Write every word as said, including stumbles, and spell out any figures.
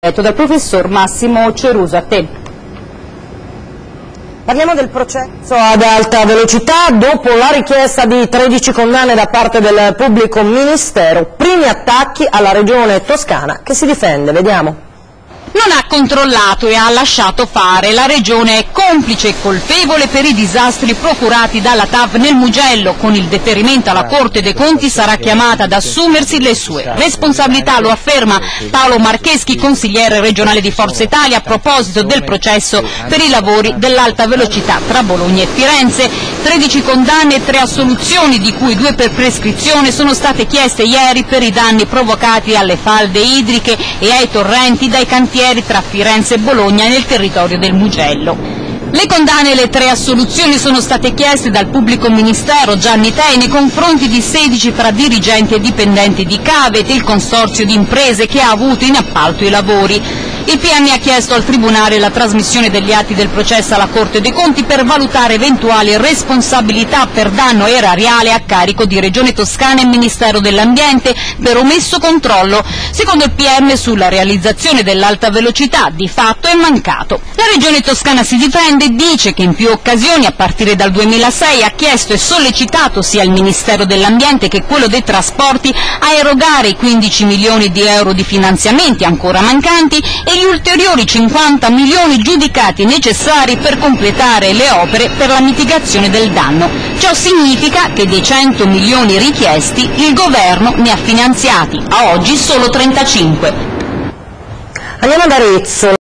Dal professor Massimo Ceruso. A te. Parliamo del processo ad alta velocità. Dopo la richiesta di tredici condanne da parte del pubblico ministero, primi attacchi alla regione toscana che si difende. Vediamo. Non ha controllato e ha lasciato fare. La regione è complice e colpevole per i disastri procurati dalla T A V nel Mugello. Con il deferimento alla Corte dei Conti sarà chiamata ad assumersi le sue responsabilità, lo afferma Paolo Marcheschi, consigliere regionale di Forza Italia, a proposito del processo per i lavori dell'alta velocità tra Bologna e Firenze. tredici condanne e tre assoluzioni, di cui due per prescrizione, sono state chieste ieri per i danni provocati alle falde idriche e ai torrenti dai cantieri tra Firenze e Bologna nel territorio del Mugello. Le condanne e le tre assoluzioni sono state chieste dal pubblico ministero Gianni Tei nei confronti di sedici fra dirigenti e dipendenti di Cavet, il consorzio di imprese che ha avuto in appalto i lavori. Il P M ha chiesto al Tribunale la trasmissione degli atti del processo alla Corte dei Conti per valutare eventuali responsabilità per danno erariale a carico di Regione Toscana e Ministero dell'Ambiente per omesso controllo. Secondo il P M, sulla realizzazione dell'alta velocità di fatto è mancato. La Regione Toscana si difende e dice che in più occasioni, a partire dal duemilasei, ha chiesto e sollecitato sia il Ministero dell'Ambiente che quello dei Trasporti a erogare i quindici milioni di euro di finanziamenti ancora mancanti e gli ulteriori cinquanta milioni giudicati necessari per completare le opere per la mitigazione del danno. Ciò significa che dei cento milioni richiesti il governo ne ha finanziati a oggi solo trentacinque. Andiamo ad Arezzo.